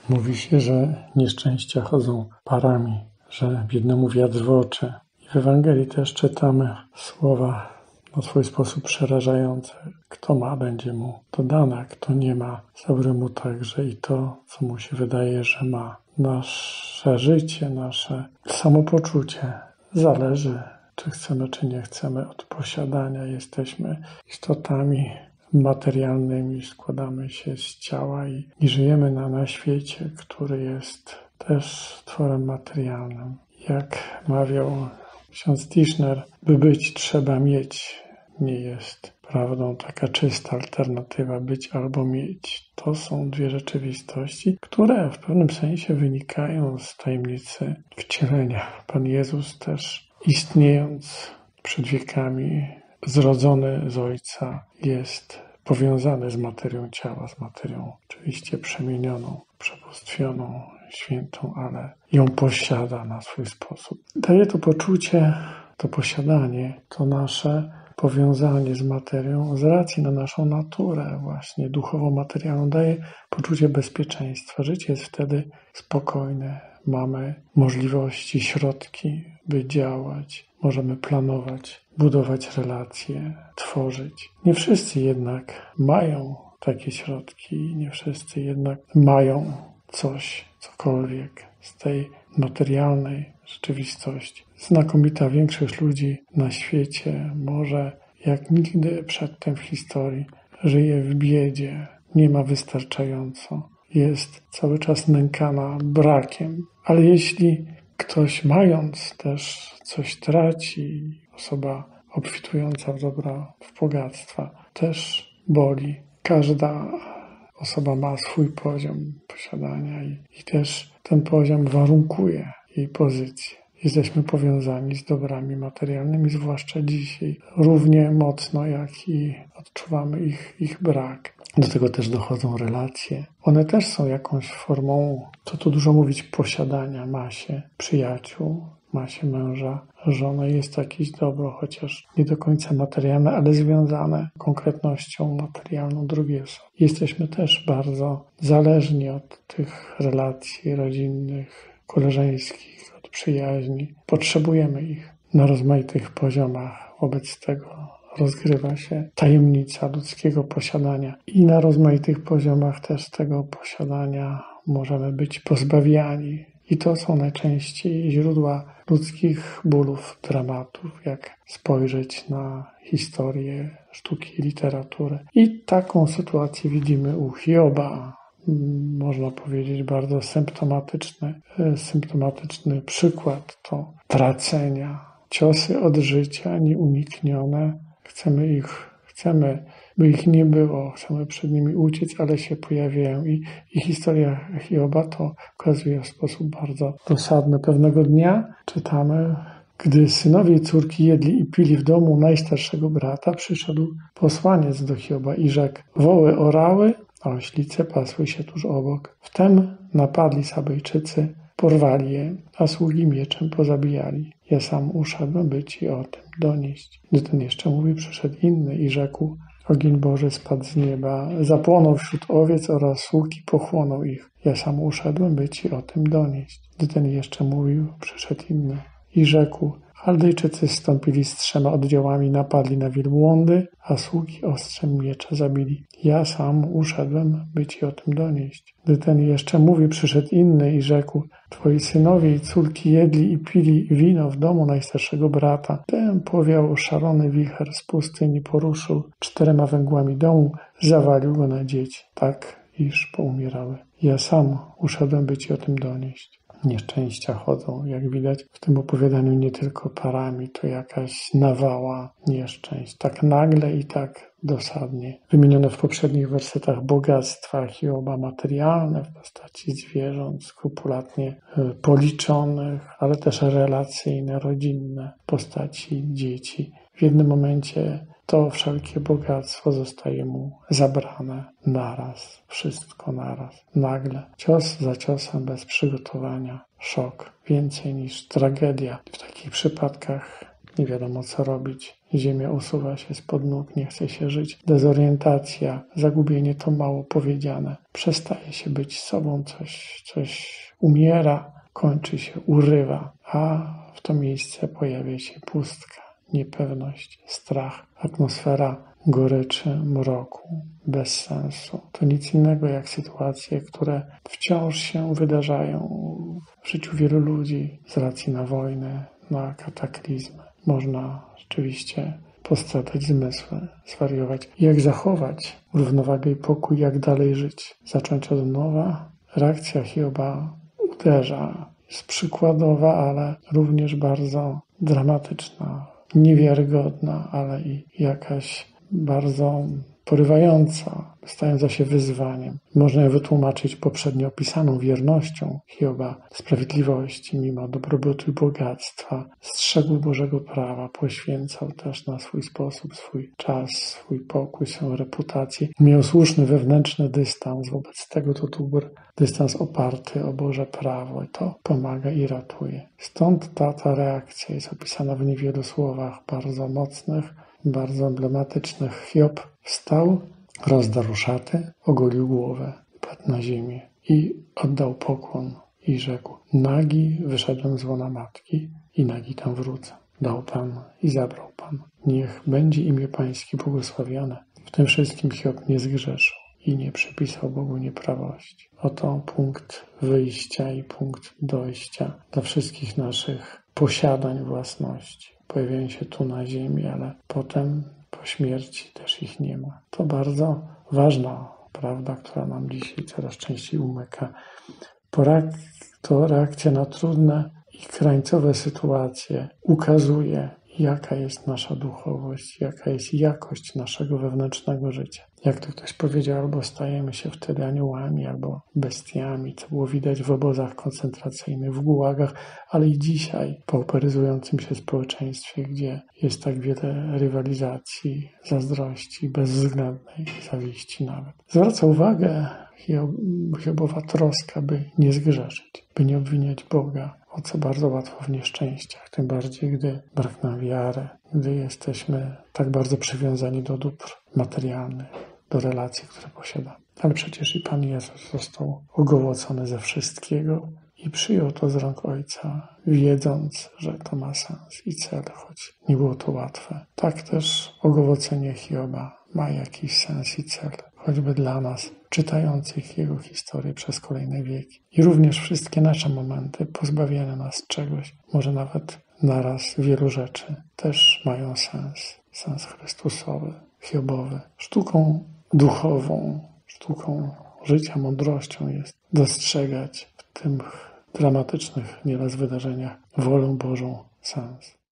Mówi się, że nieszczęścia chodzą parami, że biednemu wiatr w oczy. I w Ewangelii też czytamy słowa na swój sposób przerażające. Kto ma, będzie mu to dane, a kto nie ma, zabrę mu także i to, co mu się wydaje, że ma. Nasze życie, nasze samopoczucie zależy, czy chcemy, czy nie chcemy, od posiadania. Jesteśmy istotami materialnymi, składamy się z ciała i żyjemy na świecie, który jest też tworem materialnym. Jak mawiał ksiądz Tischner, by być, trzeba mieć. Nie jest prawdą taka czysta alternatywa być albo mieć. To są dwie rzeczywistości, które w pewnym sensie wynikają z tajemnicy wcielenia. Pan Jezus też, istniejąc przed wiekami, zrodzony z Ojca, jest powiązany z materią ciała, z materią oczywiście przemienioną, przebóstwioną, świętą, ale ją posiada na swój sposób. Daje to poczucie, to posiadanie, to nasze powiązanie z materią z racji na naszą naturę właśnie duchowo-materialną daje poczucie bezpieczeństwa. Życie jest wtedy spokojne. Mamy możliwości, środki, by działać. Możemy planować, budować relacje, tworzyć. Nie wszyscy jednak mają takie środki, nie wszyscy jednak mają coś, cokolwiek z tej materialnej rzeczywistości. Znakomita większość ludzi na świecie może jak nigdy przedtem w historii żyje w biedzie, nie ma wystarczająco, jest cały czas nękana brakiem. Ale jeśli ktoś mając też coś traci, osoba obfitująca w dobra, w bogactwa, też boli. Każda osoba ma swój poziom posiadania i też ten poziom warunkuje jej pozycję. Jesteśmy powiązani z dobrami materialnymi, zwłaszcza dzisiaj, równie mocno jak i odczuwamy ich brak. Do tego też dochodzą relacje. One też są jakąś formą, co tu dużo mówić, posiadania. Ma się przyjaciół, ma się męża, żonę, jest to jakieś dobro, chociaż nie do końca materialne, ale związane konkretnością materialną drugiej osoby. Jesteśmy też bardzo zależni od tych relacji rodzinnych, koleżeńskich, od przyjaźni. Potrzebujemy ich na rozmaitych poziomach. Wobec tego rozgrywa się tajemnica ludzkiego posiadania i na rozmaitych poziomach też tego posiadania możemy być pozbawiani. I to są najczęściej źródła ludzkich bólów, dramatów, jak spojrzeć na historię sztuki i literatury. I taką sytuację widzimy u Hioba. Można powiedzieć bardzo symptomatyczny przykład to tracenia, ciosy od życia nieuniknione. Chcemy, by ich nie było, chcemy przed nimi uciec, ale się pojawiają. I historia Hioba to okazuje w sposób bardzo dosadny. Pewnego dnia czytamy, gdy synowie i córki jedli i pili w domu najstarszego brata, przyszedł posłaniec do Hioba i rzekł: woły orały, a oślice pasły się tuż obok. Wtem napadli Sabejczycy, porwali je, a sługi mieczem pozabijali. Ja sam uszedłem, by ci o tym donieść. Gdy ten jeszcze mówi, przyszedł inny i rzekł: ogień Boży spadł z nieba, zapłonął wśród owiec oraz sług i pochłonął ich. Ja sam uszedłem, by ci o tym donieść. Gdy ten jeszcze mówił, przyszedł inny i rzekł: Chaldejczycy zstąpili z 3 oddziałami, napadli na wielbłądy, a sługi ostrzem miecza zabili. Ja sam uszedłem, by ci o tym donieść. Gdy ten jeszcze mówi, przyszedł inny i rzekł: twoi synowie i córki jedli i pili wino w domu najstarszego brata. Ten powiał szalony wicher z pustyni, poruszył 4 węgłami domu, zawalił go na dzieci, tak iż poumierały. Ja sam uszedłem, by ci o tym donieść. Nieszczęścia chodzą, jak widać w tym opowiadaniu, nie tylko parami, to jakaś nawała nieszczęść. Tak nagle i tak dosadnie. Wymienione w poprzednich wersetach bogactwa Hioba materialne w postaci zwierząt skrupulatnie policzonych, ale też relacyjne, rodzinne w postaci dzieci. W jednym momencie to wszelkie bogactwo zostaje mu zabrane naraz, wszystko naraz, nagle, cios za ciosem, bez przygotowania, szok, więcej niż tragedia. W takich przypadkach nie wiadomo co robić, ziemia usuwa się spod nóg, nie chce się żyć, dezorientacja, zagubienie to mało powiedziane. Przestaje się być sobą, coś umiera, kończy się, urywa, a w to miejsce pojawia się pustka, niepewność, strach, atmosfera goryczy, mroku, bez sensu. To nic innego jak sytuacje, które wciąż się wydarzają w życiu wielu ludzi z racji na wojnę, na kataklizmy. Można rzeczywiście postradać zmysły, zwariować. Jak zachować równowagę i pokój, jak dalej żyć? Zacząć od nowa? Reakcja Hioba uderza. Jest przykładowa, ale również bardzo dramatyczna, niewiarygodna, ale i jakaś bardzo porywająca, stająca się wyzwaniem. Można ją wytłumaczyć poprzednio opisaną wiernością Hioba, sprawiedliwości mimo dobrobytu i bogactwa, strzegł Bożego prawa, poświęcał też na swój sposób swój czas, swój pokój, swoją reputację. Miał słuszny wewnętrzny dystans wobec tego to dóbr, dystans oparty o Boże prawo i to pomaga i ratuje. Stąd ta reakcja jest opisana w niewielu słowach bardzo mocnych, bardzo emblematycznych. Hiob wstał, rozdarł szaty, ogolił głowę, padł na ziemię i oddał pokłon i rzekł: nagi wyszedłem z łona matki i nagi tam wrócę. Dał Pan i zabrał Pan. Niech będzie imię Pańskie błogosławione. W tym wszystkim Hiob nie zgrzeszył i nie przypisał Bogu nieprawości. Oto punkt wyjścia i punkt dojścia do wszystkich naszych posiadań własności. Pojawiają się tu na ziemi, ale potem po śmierci też ich nie ma. To bardzo ważna prawda, która nam dzisiaj coraz częściej umyka. To reakcja na trudne i krańcowe sytuacje ukazuje, jaka jest nasza duchowość, jaka jest jakość naszego wewnętrznego życia. Jak to ktoś powiedział, albo stajemy się wtedy aniołami, albo bestiami, co było widać w obozach koncentracyjnych, w gułagach, ale i dzisiaj w pauperyzującym się społeczeństwie, gdzie jest tak wiele rywalizacji, zazdrości, bezwzględnej zawiści nawet. Zwraca uwagę Hiobowa troska, by nie zgrzeszyć, by nie obwiniać Boga, o co bardzo łatwo w nieszczęściach, tym bardziej, gdy brak nam wiary, gdy jesteśmy tak bardzo przywiązani do dóbr materialnych, do relacji, które posiadamy. Ale przecież i Pan Jezus został ogołocony ze wszystkiego i przyjął to z rąk Ojca, wiedząc, że to ma sens i cel, choć nie było to łatwe. Tak też ogołocenie Hioba ma jakiś sens i cel, choćby dla nas, czytających jego historię przez kolejne wieki. I również wszystkie nasze momenty pozbawiane nas czegoś, może nawet naraz wielu rzeczy, też mają sens. Sens Chrystusowy, Hiobowy. Sztuką duchową, sztuką życia, mądrością jest dostrzegać w tych dramatycznych nieraz wydarzeniach wolę Bożą sens.